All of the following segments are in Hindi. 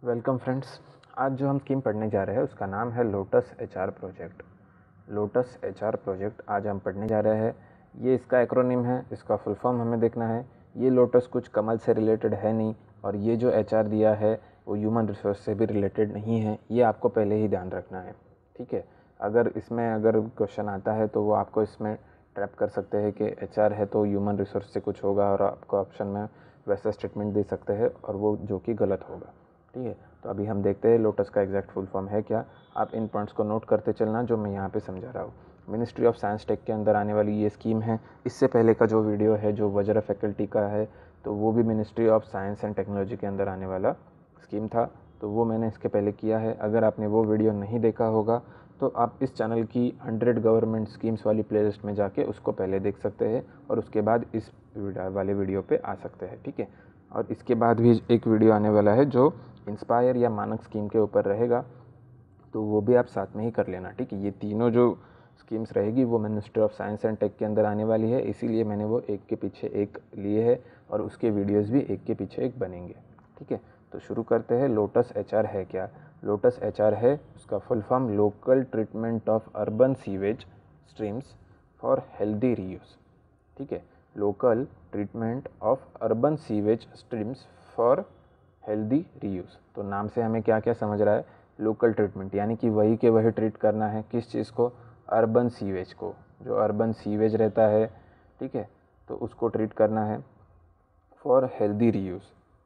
Welcome friends. आज जो हम स्कीम पढ़ने जा रहे हैं उसका नाम है Lotus HR project. Lotus HR project आज हम पढ़ने जा रहे हैं। ये इसका एक्रोनिम है, इसका फुल फॉर्म हमें देखना है। ये लोटस कुछ कमल से रिलेटेड है नहीं, और ये जो एचआर दिया है वो ह्यूमन रिसोर्स से भी रिलेटेड नहीं है। ये आपको पहले ही ध्यान रखना है, ठीक है। अगर क्वेश्चन आता है तो वो आपको इसमें ट्रैप कर सकते हैं कि एचआर है तो ह्यूमन रिसोर्स से कुछ होगा, और आपको ऑप्शन में वैसा स्टेटमेंट दे सकते हैं और वो जो कि गलत होगा, ठीक है। तो अभी हम देखते हैं लोटस का एग्जैक्ट फुल फॉर्म है क्या। आप इन पॉइंट्स को नोट करते चलना जो मैं यहाँ पे समझा रहा हूँ। मिनिस्ट्री ऑफ साइंस टेक के अंदर आने वाली ये स्कीम है। इससे पहले का जो वीडियो है जो वज्र फैकल्टी का है, तो वो भी ministry of science and technology के अंदर आने वाला स्कीम था, तो वो मैंने इसके पहले किया है। अगर आपने वो वीडियो नहीं देखा होगा तो आप इस चैनल की 100 गवर्नमेंट स्कीम्स वाली प्लेलिस्ट में जाके उसको पहले देख सकते हैं, और उसके बाद इस वाले वीडियो पे आ सकते हैं, ठीक है। और इसके बाद भी एक वीडियो आने वाला है जो इंस्पायर या मानक स्कीम के ऊपर रहेगा, तो वो भी आप साथ में ही कर लेना, ठीक है। ये तीनों जो स्कीम्स रहेगी वो ministry of science and tech के अंदर आने वाली है, इसीलिए मैंने वो एक के पीछे एक लिए है, और उसके वीडियोस भी एक के पीछे एक बनेंगे, ठीक है। तो शुरू करते हैं। लोटस एचआर है क्या। लोटस एचआर है, उसका full form local treatment of urban sewage streams for healthy reuse, ठीक है। Local treatment of urban sewage streams for healthy reuse. तो नाम से हमें क्या क्या समझ रहा है, लोकल ट्रीटमेंट यानी कि वही के वही ट्रीट करना है। किस चीज़ को, अर्बन सीवेज को, जो अर्बन सीवेज रहता है, ठीक है, तो उसको ट्रीट करना है। फॉर हेल्दी रीयूज,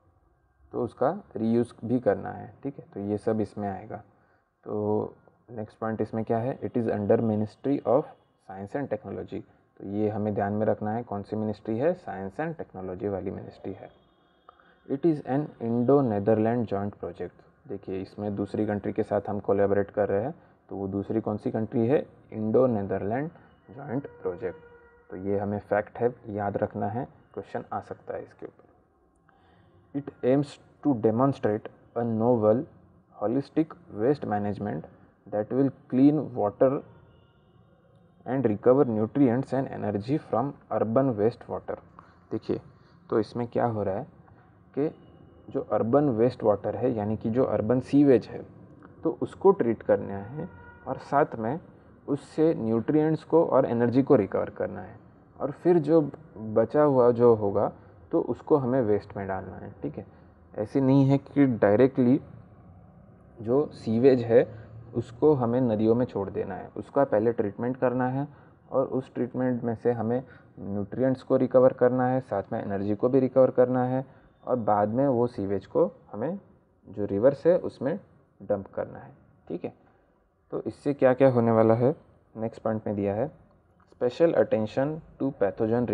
तो उसका रीयूज भी करना है, ठीक है। तो ये सब इसमें आएगा। तो नेक्स्ट पॉइंट इसमें क्या है, it is under ministry of science and technology. तो ये हमें ध्यान में रखना है, कौन सी मिनिस्ट्री है, साइंस एंड टेक्नोलॉजी वाली मिनिस्ट्री है। It is an Indo Netherland joint project. देखिए इसमें दूसरी कंट्री के साथ हम कोलैबोरेट कर रहे हैं, तो वो दूसरी कौन सी कंट्री है, इंडो नेदरलैंड जॉइंट प्रोजेक्ट। तो ये हमें फैक्ट है, याद रखना है, क्वेश्चन आ सकता है इसके ऊपर। It aims to demonstrate a novel, holistic waste management that will clean water and recover nutrients and energy from urban waste water। देखिए तो इसमें क्या हो रहा है कि जो अर्बन वेस्ट वाटर है यानी कि जो अर्बन सीवेज है, तो उसको ट्रीट करना है, और साथ में उससे न्यूट्रिएंट्स को और एनर्जी को रिकवर करना है, और फिर जो बचा हुआ जो होगा तो उसको हमें वेस्ट में डालना है, ठीक है। ऐसे नहीं है कि डायरेक्टली जो सीवेज है उसको हमें नदियों में छोड़ देना है, उसका पहले ट्रीटमेंट करना है, और उस ट्रीटमेंट में से हमें न्यूट्रिएंट्स को रिकवर करना है, साथ में एनर्जी को भी रिकवर करना है, और बाद में वो सीवेज को हमें जो रिवर्स है उसमें डंप करना है, ठीक है। तो इससे क्या क्या होने वाला है, नेक्स्ट पॉइंट में दिया है, special attention to pathogen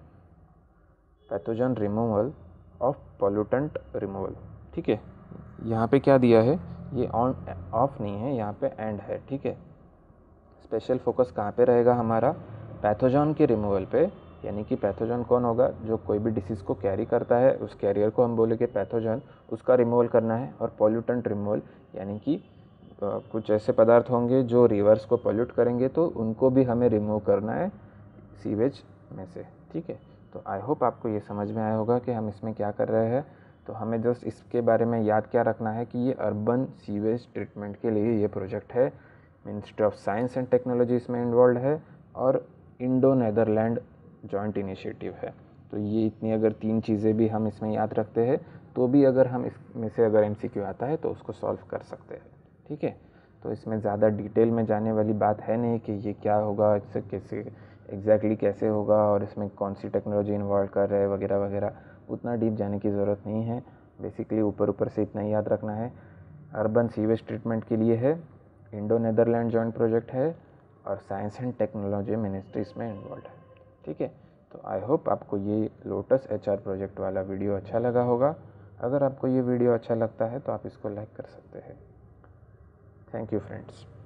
removal of pollutant removal, ठीक है। यहाँ पे क्या दिया है, ये ऑन ऑफ नहीं है, यहाँ पे एंड है, ठीक है। स्पेशल फोकस कहाँ पे रहेगा हमारा, पैथोजन के रिमूवल पे, यानी कि पैथोजन कौन होगा, जो कोई भी डिसीज़ को कैरी करता है, उस कैरियर को हम बोलेंगे पैथोजन, उसका रिमूवल करना है। और पॉल्यूटेंट रिमूवल यानी कि कुछ ऐसे पदार्थ होंगे जो रिवर्स को पॉल्यूट करेंगे, तो उनको भी हमें रिमूव करना है सीवेज में से, ठीक है। तो आई होप आपको ये समझ में आया होगा कि हम इसमें क्या कर रहे हैं। तो हमें जस्ट इसके बारे में याद क्या रखना है कि ये अर्बन सीवेज ट्रीटमेंट के लिए ये प्रोजेक्ट है, ministry of science and technology इसमें इन्वॉल्व है, और इंडो नेदरलैंड जॉइंट इनिशिएटिव है। तो ये इतनी अगर तीन चीज़ें भी हम इसमें याद रखते हैं, तो भी अगर हम इसमें से अगर MCQ आता है तो उसको सॉल्व कर सकते हैं, ठीक है। तो इसमें ज़्यादा डिटेल में जाने वाली बात है नहीं कि ये क्या होगा, इससे कैसे एग्जैक्टली कैसे होगा, और इसमें कौन सी टेक्नोलॉजी इन्वॉल्व कर रहे हैं वगैरह वगैरह, उतना डीप जाने की ज़रूरत नहीं है। बेसिकली ऊपर ऊपर से इतना ही याद रखना है, अर्बन सीवेज ट्रीटमेंट के लिए है, इंडो नेदरलैंड जॉइंट प्रोजेक्ट है, और साइंस एंड टेक्नोलॉजी मिनिस्ट्री इसमें इन्वॉल्व है, ठीक है। तो आई होप आपको ये लोटस एचआर प्रोजेक्ट वाला वीडियो अच्छा लगा होगा। अगर आपको ये वीडियो अच्छा लगता है तो आप इसको लाइक कर सकते हैं। Thank you friends.